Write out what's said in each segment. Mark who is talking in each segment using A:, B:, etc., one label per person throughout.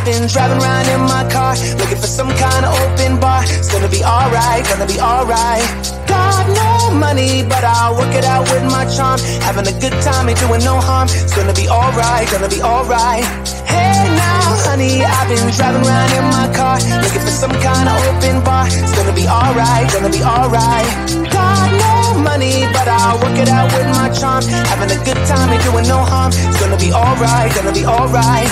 A: been driving around in my car, looking for some kind of open bar. It's gonna be alright, gonna be alright. Got no money, but I'll work it out with my charm. Having a good time, ain't doing no harm. It's gonna be alright, gonna be alright. Hey now, honey, I've been driving around in my car, looking for some kind of open bar. It's gonna be alright, gonna be alright. Got no money, but I'll work it out with my charm. Having a good time, ain't doing no harm. It's gonna be alright, gonna be alright.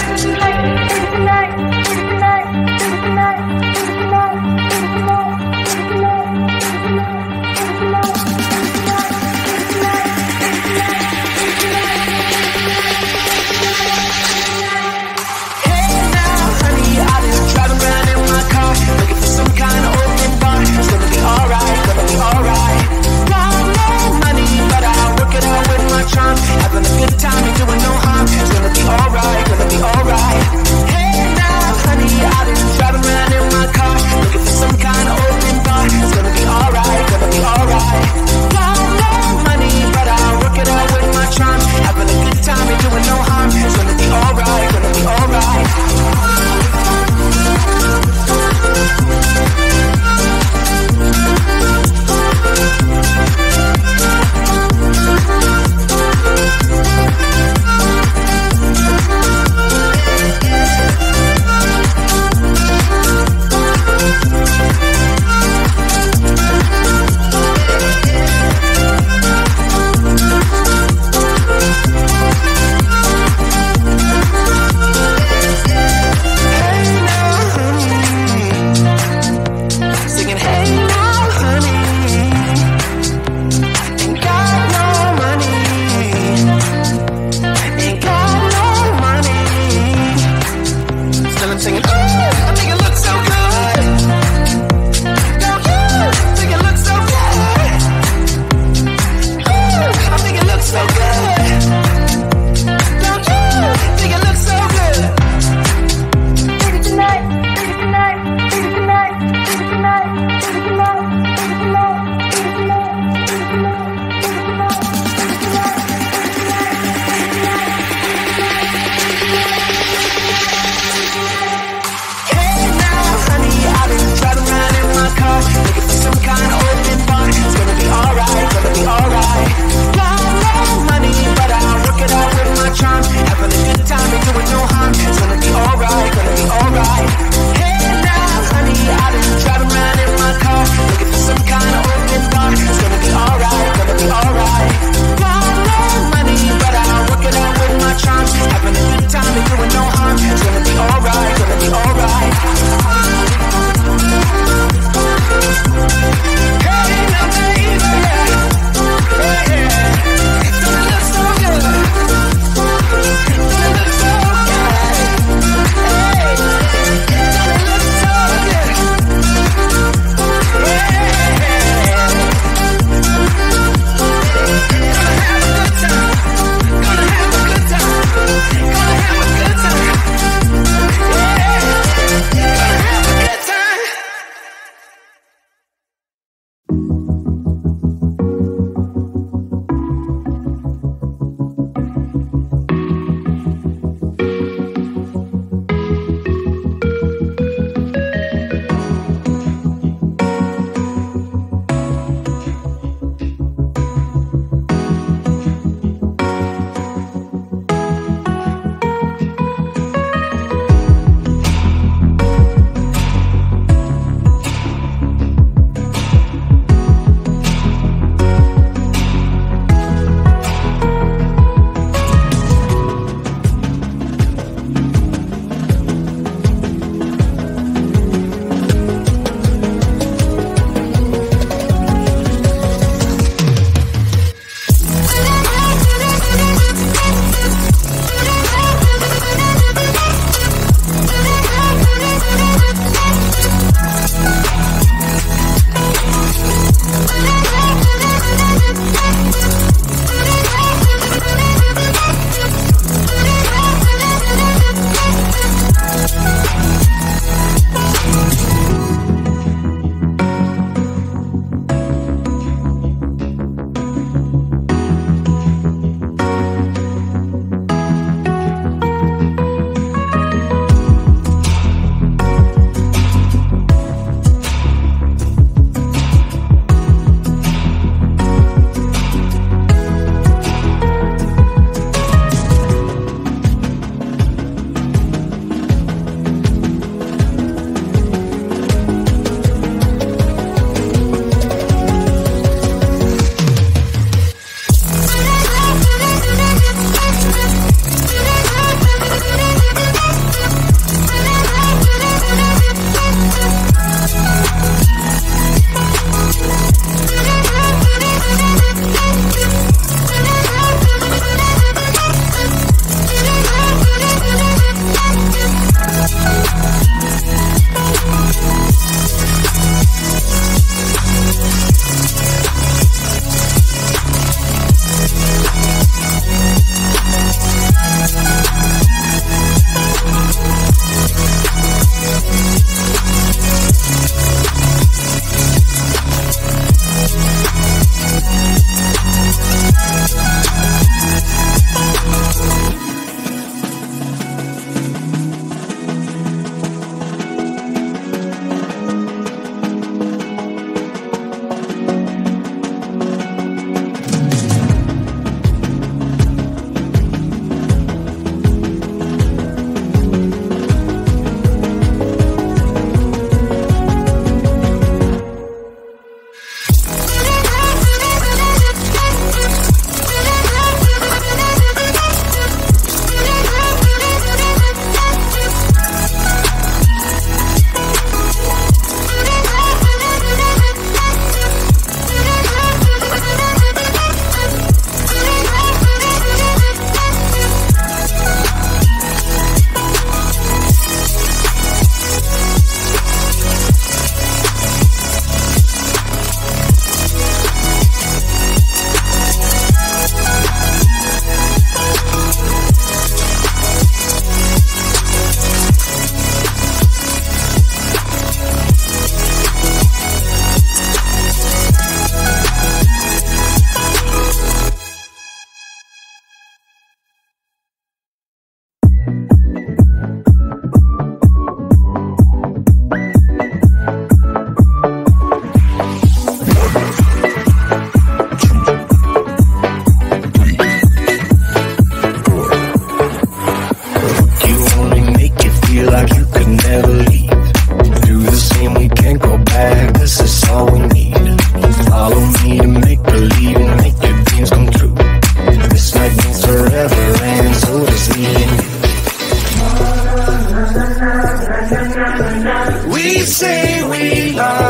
A: Looking for some kind of open bar. It's gonna be alright, gonna be alright. Got no money, but I'll work it out with my charm. Having a good time, ain't doing no harm. It's gonna be alright, gonna be alright. Hey,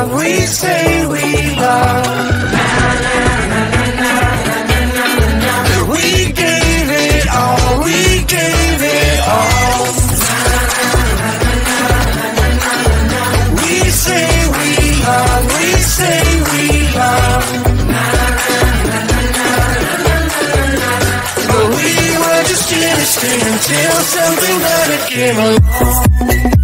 A: love, we say we love. We gave it all, we gave it all. We say we love, we say we love. But we were just innocent until something better came along.